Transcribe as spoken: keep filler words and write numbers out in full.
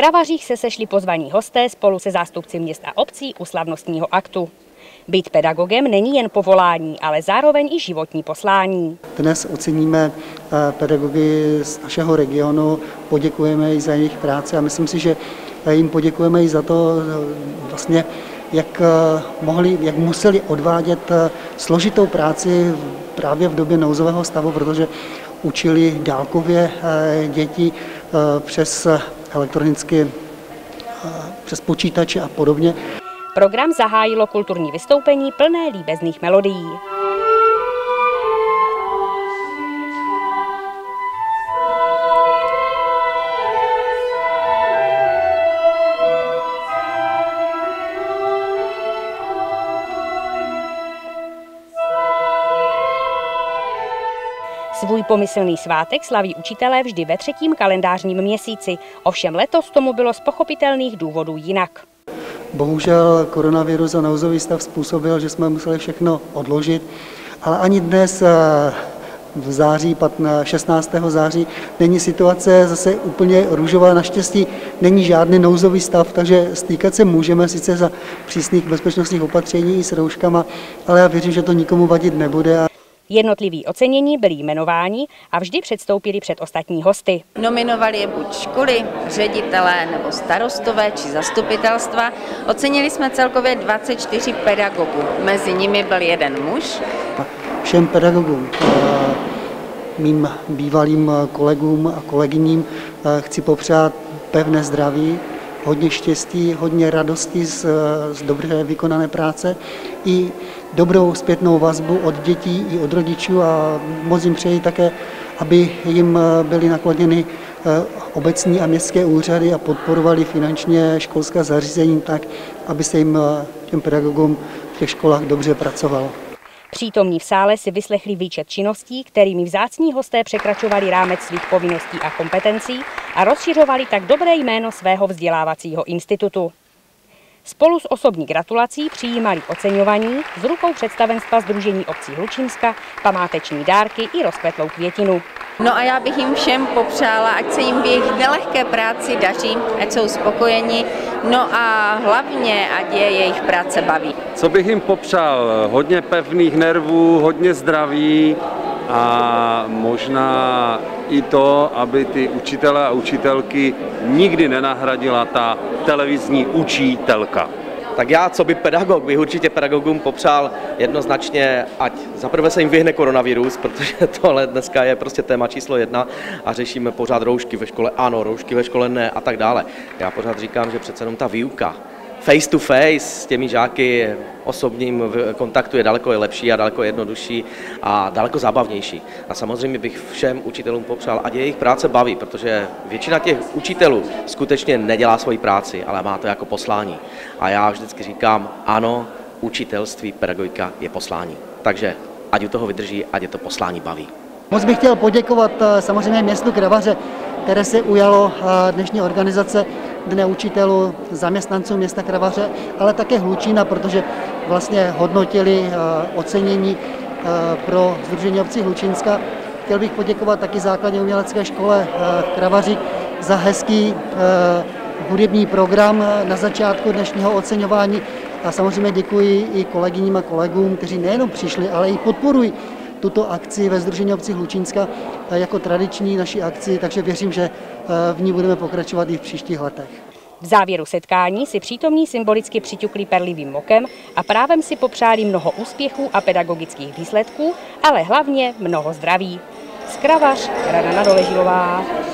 Kravařích se sešli pozvaní hosté spolu se zástupci měst a obcí u slavnostního aktu. Být pedagogem není jen povolání, ale zároveň i životní poslání. Dnes oceníme pedagogy z našeho regionu, poděkujeme i za jejich práci a myslím si, že jim poděkujeme i za to, vlastně, jak mohli, jak museli odvádět složitou práci právě v době nouzového stavu, protože učili dálkově děti přes elektronicky, přes počítače a podobně. Program zahájilo kulturní vystoupení plné líbezných melodií. Svůj pomyslný svátek slaví učitelé vždy ve třetím kalendářním měsíci, ovšem letos tomu bylo z pochopitelných důvodů jinak. Bohužel koronavirus a nouzový stav způsobil, že jsme museli všechno odložit, ale ani dnes v září, šestnáctého září, není situace zase úplně růžová. Naštěstí není žádný nouzový stav, takže stýkat se můžeme sice za přísných bezpečnostních opatření i s rouškama, ale já věřím, že to nikomu vadit nebude. Jednotliví ocenění byli jmenováni a vždy předstoupili před ostatní hosty. Nominovali je buď školy, ředitelé nebo starostové či zastupitelstva. Ocenili jsme celkově dvacet čtyři pedagogů, mezi nimi byl jeden muž. Všem pedagogům, mým bývalým kolegům a kolegyním chci popřát pevné zdraví, hodně štěstí, hodně radosti z, z dobře vykonané práce i dobrou zpětnou vazbu od dětí i od rodičů a moc jim přeji také, aby jim byly nakloněny obecní a městské úřady a podporovali finančně školská zařízení tak, aby se jim těm pedagogům v těch školách dobře pracovalo. Přítomní v sále si vyslechli výčet činností, kterými vzácní hosté překračovali rámec svých povinností a kompetencí a rozšiřovali tak dobré jméno svého vzdělávacího institutu. Spolu s osobní gratulací přijímali oceňovaní z rukou představenstva Sdružení obcí Hlučínska památeční dárky i rozkvetlou květinu. No a já bych jim všem popřála, ať se jim v jejich nelehké práci daří, ať jsou spokojeni, no a hlavně, ať je jejich práce baví. Co bych jim popřál? Hodně pevných nervů, hodně zdraví a možná i to, aby ty učitelé a učitelky nikdy nenahradila ta televizní učitelka. Tak já, co by pedagog, bych určitě pedagogům popřál jednoznačně, ať zaprvé se jim vyhne koronavirus, protože tohle dneska je prostě téma číslo jedna a řešíme pořád roušky ve škole, ano, roušky ve škole ne a tak dále. Já pořád říkám, že přece jenom ta výuka face to face s těmi žáky osobním kontaktu je daleko lepší a daleko jednodušší a daleko zábavnější. A samozřejmě bych všem učitelům popřál, ať jejich práce baví, protože většina těch učitelů skutečně nedělá svoji práci, ale má to jako poslání. A já vždycky říkám, ano, učitelství, pedagogika je poslání. Takže ať u toho vydrží, ať je to poslání baví. Moc bych chtěl poděkovat samozřejmě městu Kravaře, které se ujalo dnešní organizace Dne učitelů, zaměstnanců města Kravaře, ale také Hlučína, protože vlastně hodnotili ocenění pro Sdružení obcí Hlučínska. Chtěl bych poděkovat taky základní umělecké škole v Kravaři za hezký hudební program na začátku dnešního oceňování a samozřejmě děkuji i kolegyním a kolegům, kteří nejenom přišli, ale i podporují tuto akci ve Sdružení obcí Hlučínska jako tradiční naší akci, takže věřím, že v ní budeme pokračovat i v příštích letech. V závěru setkání si přítomní symbolicky přiťukli perlivým mokem a právem si popřáli mnoho úspěchů a pedagogických výsledků, ale hlavně mnoho zdraví. Z Kravař, Rada Nadoležilová.